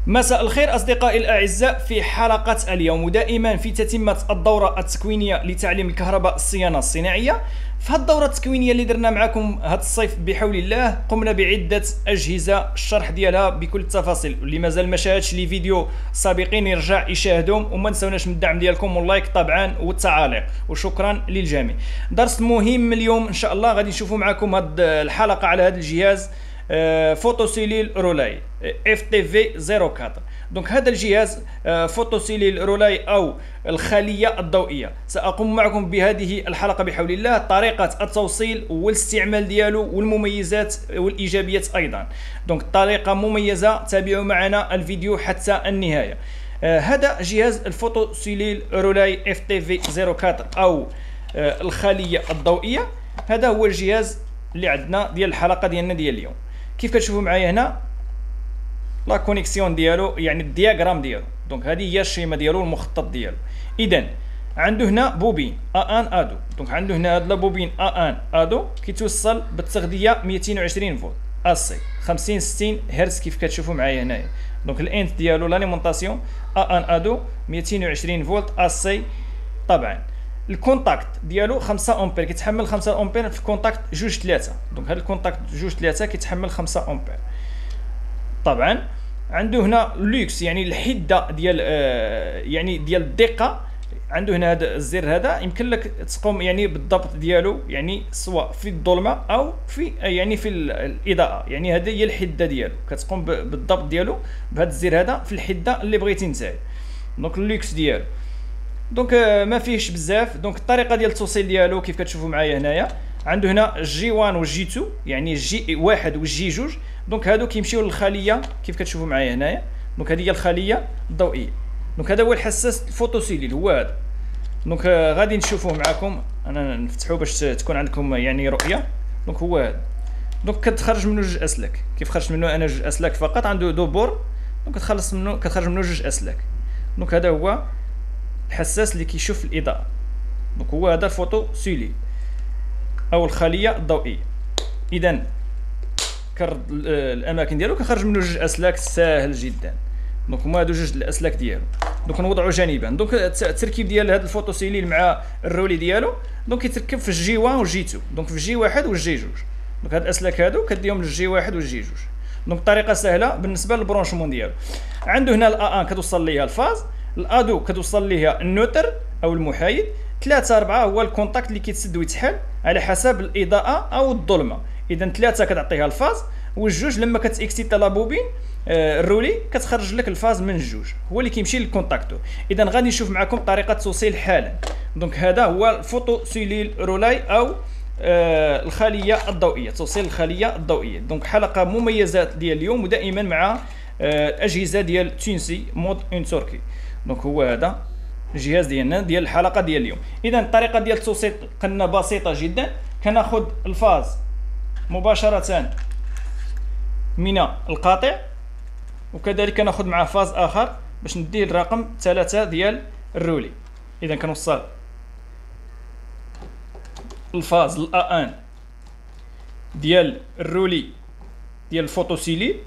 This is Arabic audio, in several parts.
مساء الخير أصدقائي الأعزاء، في حلقة اليوم ودائما في تتمة الدورة التكوينية لتعليم الكهرباء الصيانة الصناعية. في هذه الدورة التكوينية اللي درنا معكم هذا الصيف بحول الله قمنا بعدة أجهزة، الشرح ديالها بكل التفاصيل. واللي مازال ما شاهدش لي فيديو سابقين يرجع يشاهدهم، وما نساوناش من الدعم ديالكم واللايك طبعا والتعاليق، وشكرا للجميع. درس مهم اليوم ان شاء الله غادي نشوفوا معكم هذه الحلقة على هذا الجهاز فوتوسيليل رولاي FTV 04. دونك هذا الجهاز فوتوسيليل رولاي او الخلية الضوئية، سأقوم معكم بهذه الحلقة بحول الله طريقة التوصيل والاستعمال ديالو والمميزات والإيجابيات أيضا. دونك طريقة مميزة، تابعوا معنا الفيديو حتى النهاية. هذا جهاز الفوتوسيليل رولاي FTV 04 او الخلية الضوئية. هذا هو الجهاز اللي عندنا ديال الحلقة ديالنا ديال اليوم. كيف كتشوفوا معايا هنا لا كونيكسيون ديالو، يعني الدياغرام ديالو. دونك هذه هي الشيمه ديالو، المخطط ديالو. اذا عنده هنا بوبين A1 A2. دونك عنده هنا هذا بوبين A1 A2 كيتوصل بالتغذيه 220 فولت AC 50 60 هرتز كيف كتشوفوا معايا هنايا. دونك الانت ديالو لاليمونطاسيون A1 A2 220 فولت AC. طبعا الكونتاكت ديالو 5 امبير، كيتحمل 5 امبير في كونتاكت 2 3. دونك هذا الكونتاكت 2 3 كيتحمل 5 امبير. طبعا عنده هنا لوكس، يعني الحده ديال يعني ديال الدقه. عنده هنا هذا الزر، هذا يمكن لك تقوم يعني بالضبط ديالو، يعني سواء في الظلمه او في يعني في الاضاءه. يعني هذه هي الحده ديالو، كتقوم بالضبط ديالو بهذا الزر هذا في الحده اللي بغيتي نتايا. دونك اللوكس ديالو دونك ما فيهش بزاف. دونك الطريقه ديال التوصيل ديالو كيف كتشوفوا معايا هنايا، عنده هنا جي 1 والجي 2، يعني الجي 1 والجي 2. دونك هادو كيمشيو للخليه كيف كتشوفوا معايا هنايا. دونك هذه هي الخليه الضوئيه. دونك هذا هو الحساس الفوتوسيليل، هو هذا. دونك غادي نشوفوه معكم، انا نفتحوه باش تكون عندكم يعني رؤيه. دونك هو هذا. دونك كتخرج منه جوج اسلاك، كيف خرجت منه انا جوج اسلاك فقط. عنده دو بور، دونك كتخلص منه، كتخرج منه جوج اسلاك. دونك هذا هو الحساس اللي كيشوف الاضاءه. دونك هو هذا الفوتوسيليل او الخليه الضوئيه. اذا كرد الاماكن ديالو، كنخرج منه جوج اسلاك ساهل جدا. دونك هما هادو جوج الاسلاك ديالو. دونك نوضعوا جانبا. دونك التركيب ديال هذا الفوتوسيليل مع الرولي ديالو، دونك كيتركب في الجي 1 والجي 2. دونك في الجي 1 والجي 2. دونك هاد الاسلاك هادو كديهم للجي 1 والجي 2. دونك طريقه سهله بالنسبه للبرونشمون ديالو. عنده هنا الA1 كتوصل ليها الفاز، الA2 كتوصل ليها النوتر او المحايد، 3 4 هو الكونتاكت اللي كيتسد ويتحل على حسب الاضاءه او الظلمه. اذا 3 كتعطيها الفاز، والجوج لما كتاكسيتا لا بوبين الرولي كتخرج لك الفاز من الجوج، هو اللي كيمشي للكونتاكتور. اذا غادي نشوف معكم طريقه التوصيل حالا. دونك هذا هو الفوتوسيليل رولاي او الخليه الضوئيه، توصيل الخليه الضوئيه. دونك حلقه مميزات ديال اليوم، ودائما مع الاجهزه ديال تونسي مود اون تركي. دونك هو هذا الجهاز ديالنا ديال الحلقه ديال اليوم. اذا الطريقه ديال التوصيل قلنا بسيطه جدا. كناخذ الفاز مباشره من القاطع، وكذلك ناخذ معه فاز اخر باش نديه الرقم 3 ديال الرولي. اذا كنوصل الفاز الA1 ديال الرولي ديال الفوتوسيليل،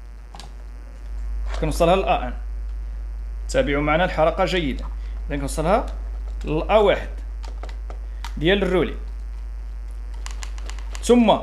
كنوصلها للA1. تابعوا معنا الحلقه جيدا. اذا كنوصلها للA1 ديال الرولي، ثم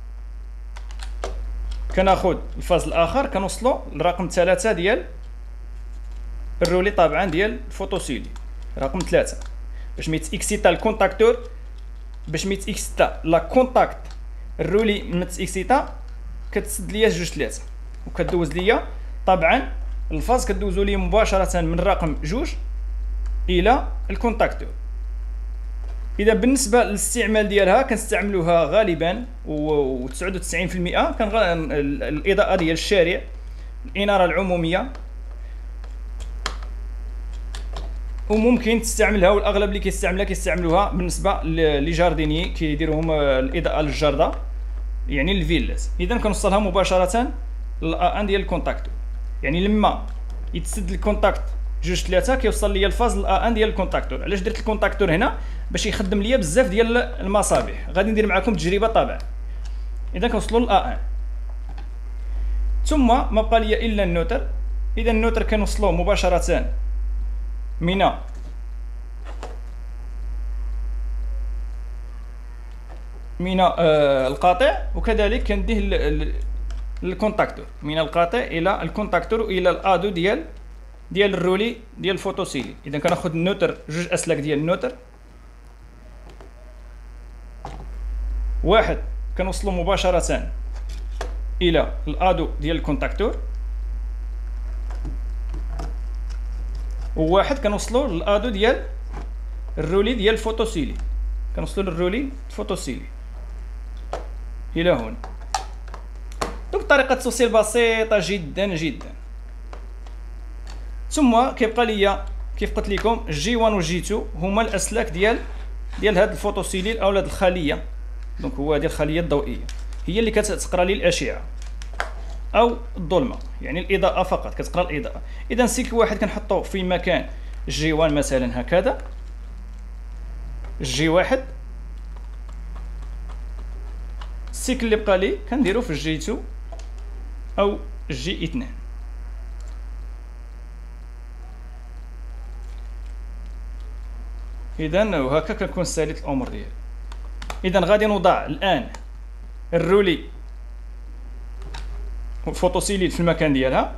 كناخذ الفاز الاخر كنوصلو للرقم 3 ديال الرولي، طبعا ديال الفوتوسيليل رقم 3، باش ما يتاكسيتا الكونتاكتور، باش ما يتاكسيتا لا كونتاكت الرولي ما تاكسيتا، كتسد ليا جوج 3 وكدوز ليا طبعا الفاز، كدوزو لي مباشره من الرقم 2 الى الكونتاكتور. اذا بالنسبه للاستعمال ديالها كنستعملوها غالبا و 99% كان الاضاءه ديال الشارع، الاناره العموميه، وممكن تستعملها، والاغلب اللي كيستعملوها بالنسبه لي جارديني كيديروهم الاضاءه للجرده، يعني الفيلات. اذا كنوصلها مباشره للA1 ديال الكونتاكتور. يعني لما يتسد الكونتاكت 2 3 كيوصل ليا الفاز الA1 ديال الكونتاكتور. علاش درت الكونتاكتور هنا؟ باش يخدم ليا بزاف ديال المصابيح. غادي ندير معكم تجربه طبعا. اذا كنوصلوا للA1 ثم ما بقى لي الا النوتر. اذا النوتر كنوصلوه مباشره من القاطع، وكذلك كنديه للكونتاكتور، من القاطع الى الكونتاكتور والى الادو ديال الرولي ديال الفوتوسيلي. اذا كناخذ النوتر، جوج اسلاك ديال النوتر، واحد كنوصلو مباشره الى الادو ديال الكونتاكتور، وواحد كنوصلو للادو ديال الرولي ديال الفوتوسيلي، كنوصلو للرولي الفوتوسيلي الى هنا. دونك طريقه التوصيل بسيطه جدا جدا. ثم كيبقى ليا كيف قلت لكم جي 1 و جي 2 هما الاسلاك ديال هاد الفوتوسيلين او هاد الخليه. دونك هو هذه الخليه الضوئيه هي اللي كتقرا لي الاشعه او الظلمه، يعني الاضاءه فقط، كتقرا الاضاءه. اذا السلك واحد كنحطوه في مكان جي 1 مثلا هكذا، جي واحد. السلك اللي بقى لي كنديرو في جي 2 او جي 2. اذا وهكا كنكون ساليت الامور ديالي. اذا غادي نوضع الان الرولي فوتوسيلين في المكان ديالها،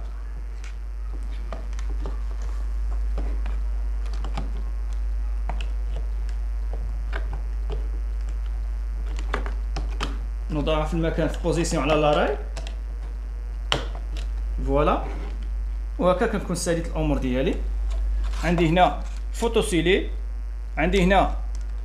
نوضعها في المكان في بوزيسيون على لاراي، فوالا. وهكا كنكون ساليت الامور ديالي. عندي هنا فوتوسيلين، عندي هنا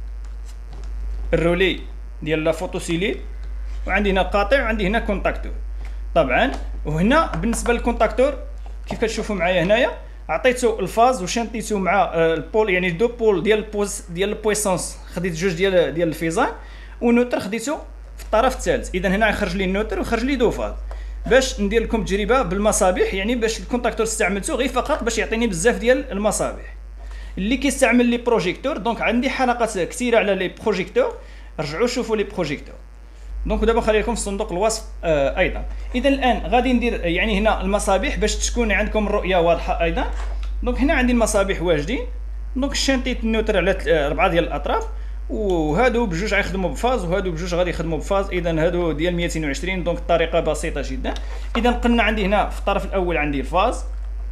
الرولي ديال لا فوتوسيلين، وعندي هنا القاطع، وعندي هنا كونتاكتور. طبعا وهنا بالنسبه للكونتاكتور كيف كتشوفوا معايا هنايا عطيتو الفاز وشنطيتو مع البول، يعني دو بول ديال البويسونس، خديت جوج ديال الفيزان، والنوتر خديتو في الطرف الثالث. اذا هنا يخرج لي النوتر ويخرج لي دو فاز. باش ندير لكم تجربه بالمصابيح، يعني باش الكونتاكتور استعملته غير فقط باش يعطيني بزاف ديال المصابيح. اللي كيستعمل لي بروجيكتور، دونك عندي حلقات كثيره على لي بروجيكتور، رجعوا شوفوا لي بروجيكتور. دونك دابا خلي لكم في صندوق الوصف ايضا. اذا الان غادي ندير يعني هنا المصابيح باش تكون عندكم الرؤيه واضحه ايضا. دونك هنا عندي المصابيح واجدين، دونك شنطيت النوتر على 4 ديال الاطراف، وهادو بجوج غيخدموا بفاز، وهادو بجوج غادي يخدموا بفاز. اذا هادو ديال 220. دونك الطريقه بسيطه جدا. اذا قلنا عندي هنا في الطرف الاول عندي الفاز،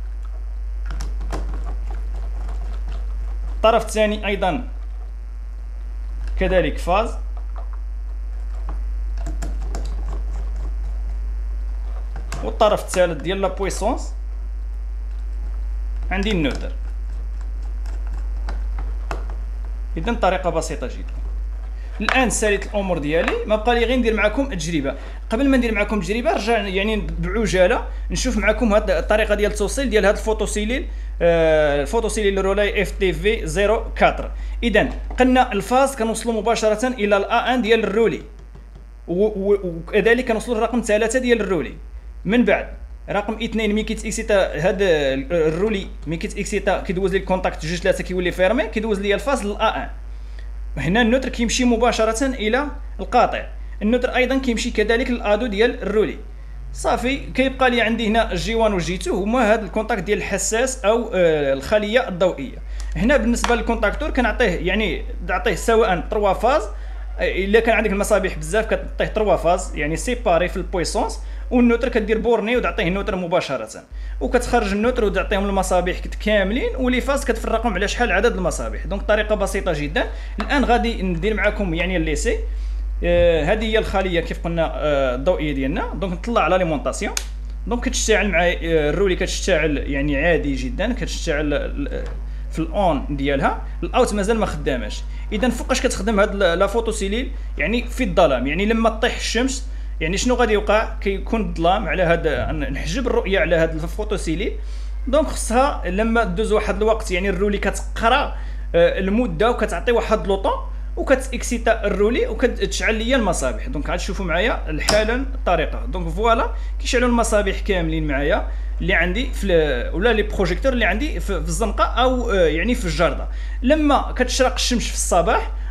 الطرف الثاني ايضا كذلك فاز، والطرف الثالث ديال لا بويسونس عندي النوتر. اذا طريقه بسيطه جدا. الان ساليت الامور ديالي، ما بقى لي غير ندير معكم التجربه. قبل ما ندير معكم التجربه رجع يعني بعجاله نشوف معكم هاد الطريقه ديال التوصيل ديال هاد الفوتوسيلين، الفوتوسيلين رولاي اف تي في 04. اذا قلنا الفاز كنوصلوا مباشره الى الا 1 ديال الرولي، وكذلك كنوصلوا للرقم 3 ديال الرولي. من بعد رقم 2 ملي كيتاكسيتا هاد الرولي، ملي كيتاكسيتا كيدوز لي الكونتاكت جوج 3 كيولي فيرمي، كيدوز لي الفاز للA1. هنا النوتر كيمشي مباشره الى القاطع، النوتر ايضا كيمشي كذلك للادو ديال الرولي. صافي كيبقى لي عندي هنا جي 1 و جي 2 هما هاد الكونتاكت ديال الحساس او الخليه الضوئيه. هنا بالنسبه للكونتاكتور كنعطيه يعني نعطيه سواء 3 فاز، الا كان عندك المصابيح بزاف كتعطيه 3 فاز يعني سيباري في البويسونس، والنوتر كدير بورني وتعطيه النوتر مباشره، وكتخرج النوتر وتعطيهم المصابيح كاملين، ولي فاز كتفرقهم على شحال عدد المصابيح. دونك طريقه بسيطه جدا. الان غادي ندير معكم يعني الليسي. هذه هي الخليه كيف قلنا الضوئيه ديالنا. دونك نطلع على ليمونطاسيون. دونك كتشتعل مع الرولي، كتشتعل يعني عادي جدا، كتشتعل في الاون ديالها. الاوت مازال ما خداماش. اذا فوقاش كتخدم هاد لا فوتوسيلين؟ يعني في الظلام، يعني لما تطيح الشمس يعني شنو غادي يوقع؟ كيكون الظلام على هذا، نحجب الرؤيه على هاد الفوتوسيلين. دونك خصها لما دوز واحد الوقت يعني الرولي كتقرا المده وكتعطي واحد لوطون وكتاكسيتا الرولي وكتشعل ليا المصابيح. دونك عاد تشوفوا معايا حالا الطريقه. دونك فوالا كيشعلوا المصابيح كاملين معايا اللي عندي في ولا لي بروجيكتور اللي عندي في الزنقه او يعني في الجرده. لما كتشرق الشمس في الصباح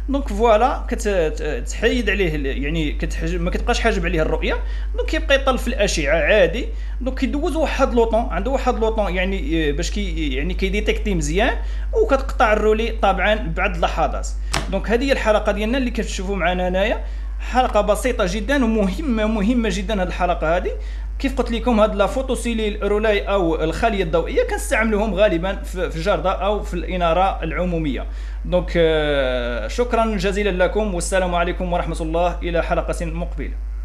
دونك فوالا كتحيد عليه يعني ما كتبقاش حاجب عليه الرؤيه، دونك كيبقى يطل في الاشعه عادي. دونك كيدوز واحد لوطون، عنده واحد لوطون يعني باش يعني كيديتيكتي مزيان، وكتقطع الرولي طبعا بعد لحظات. دونك هذه هي الحلقه ديالنا اللي كتشوفوا معنا هنايا، حلقه بسيطه جدا ومهمه جدا. هذه الحلقه هذه كيف قلت لكم، هاد لا فوتوسيلي رولاي او الخليه الضوئيه كنستعملوهم غالبا في الجرده او في الاناره العموميه. دونك شكرا جزيلا لكم، والسلام عليكم ورحمه الله، الى حلقه مقبله.